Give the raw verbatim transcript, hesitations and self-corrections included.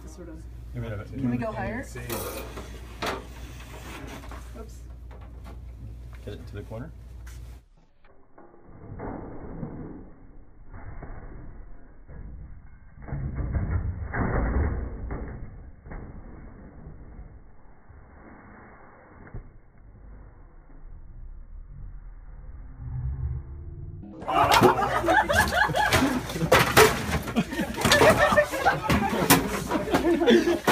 sort of. Can Can we go higher? Oops. Get it to the corner. Ha ha ha!